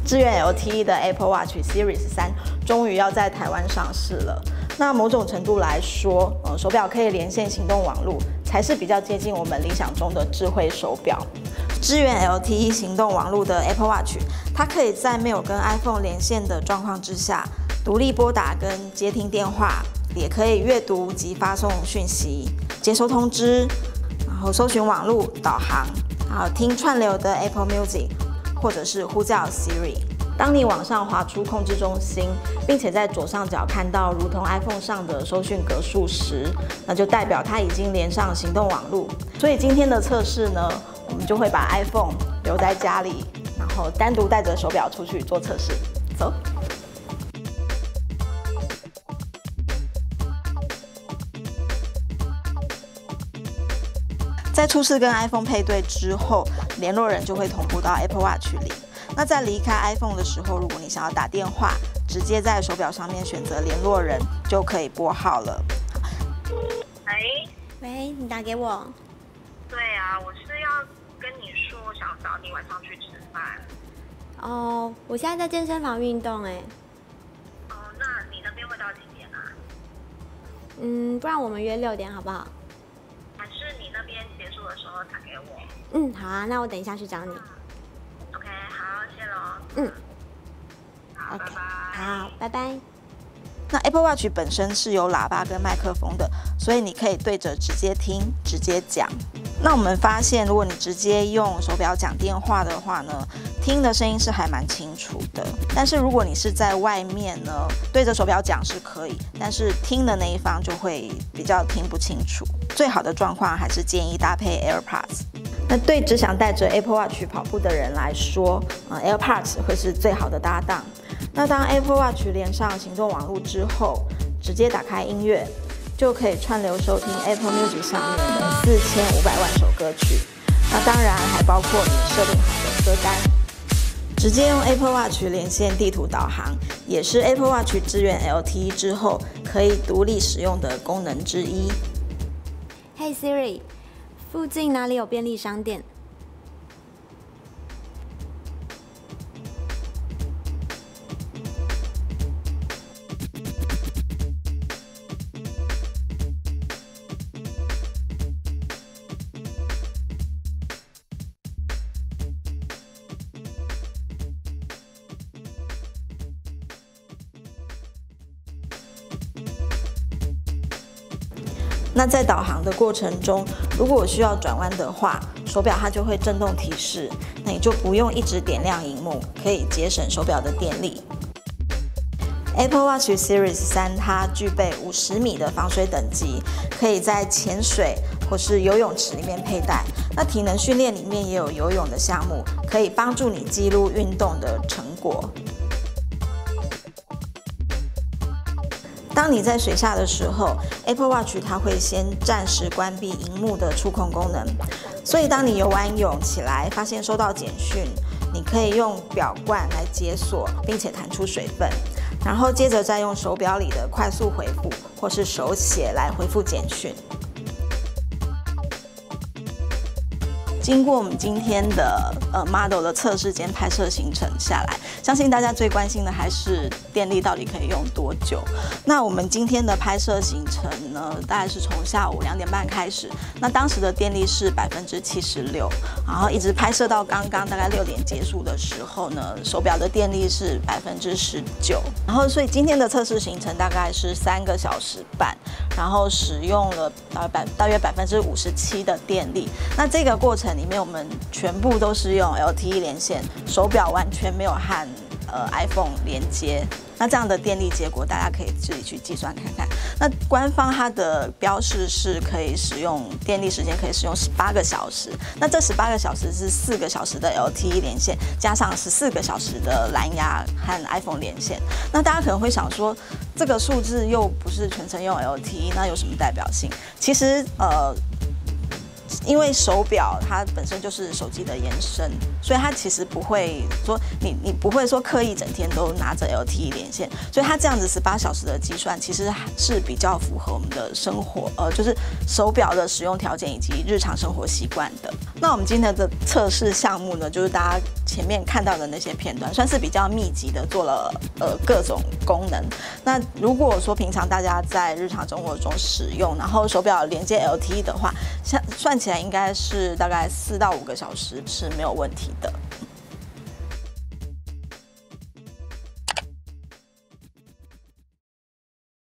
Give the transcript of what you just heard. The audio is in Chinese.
支援 LTE 的 Apple Watch Series 3终于要在台湾上市了。那某种程度来说，手表可以连线行动网络，才是比较接近我们理想中的智慧手表。支援 LTE 行动网络的 Apple Watch， 它可以在没有跟 iPhone 连线的状况之下，独立拨打跟接听电话，也可以阅读及发送讯息、接收通知，然后搜寻网络、导航，还有听串流的 Apple Music。或者是呼叫 Siri。当你往上滑出控制中心，并且在左上角看到如同 iPhone 上的收讯格数时，那就代表它已经连上行动网络。所以今天的测试呢，我们就会把 iPhone 留在家里，然后单独带着手表出去做测试。走。在初次跟 iPhone 配对之后，联络人就会同步到 Apple Watch 里。那在离开 iPhone 的时候，如果你想要打电话，直接在手表上面选择联络人就可以拨号了。 喂，你打给我？ 对啊，我是要跟你说，我想找你晚上去吃饭。 哦，我现在在健身房运动哎。 哦，那你那边会到几点啊？ 不然我们约6点好不好？ 还是你那边结束的时候打给我？ 好啊，那我等一下去找你。 OK， 好，谢喽。好， OK， 拜拜。 好，拜拜。 那 Apple Watch 本身是有喇叭跟麦克风的，所以你可以对着直接听、直接讲。那我们发现，如果你直接用手表讲电话的话呢，听的声音是还蛮清楚的。但是如果你是在外面呢，对着手表讲是可以，但是听的那一方就会比较听不清楚。最好的状况还是建议搭配 AirPods。那对只想带着 Apple Watch 跑步的人来说，AirPods 会是最好的搭档。那当 Apple Watch 连上行动网络之后，直接打开音乐，就可以串流收听 Apple Music 上面的4500万首歌曲。那当然还包括你设定好的歌单。直接用 Apple Watch 连线地图导航，也是 Apple Watch 支援 LTE 之后可以独立使用的功能之一。 Hey Siri， 附近哪里有便利商店？ 那在导航的过程中，如果我需要转弯的话，手表它就会震动提示，那你就不用一直点亮萤幕，可以节省手表的电力。Apple Watch Series 3它具备50米的防水等级，可以在潜水或是游泳池里面佩戴。那体能训练里面也有游泳的项目，可以帮助你记录运动的成果。当你在水下的时候 ，Apple Watch 它会先暂时关闭萤幕的触控功能，所以当你游完泳起来，发现收到简讯，你可以用表冠来解锁，并且弹出水分，然后接着再用手表里的快速回复或是手写来回复简讯。经过我们今天的model 的测试兼拍摄行程下来，相信大家最关心的还是电力到底可以用多久。那我们今天的拍摄行程呢，大概是从下午2点半开始，那当时的电力是76%，然后一直拍摄到刚刚大概6点结束的时候呢，手表的电力是19%，然后所以今天的测试行程大概是3个小时半，然后使用了大约57%的电力。那这个过程里面，我们全部都是用 LTE 连线，手表完全没有和iPhone 连接。那这样的电力结果，大家可以自己去计算看看。那官方它的标示是可以使用电力时间可以使用18个小时，那这18个小时是4个小时的 LTE 连线，加上14个小时的蓝牙和 iPhone 连线。那大家可能会想说，这个数字又不是全程用 LTE， 那有什么代表性？其实因为手表它本身就是手机的延伸， 所以它其实不会说你不会说刻意整天都拿着 LTE 连线，所以它这样子18小时的计算其实是比较符合我们的生活，就是手表的使用条件以及日常生活习惯的。那我们今天的测试项目呢，就是大家前面看到的那些片段，算是比较密集的做了各种功能。那如果说平常大家在日常生活中使用，然后手表连接 LTE 的话，算起来应该是大概4到5个小时是没有问题的。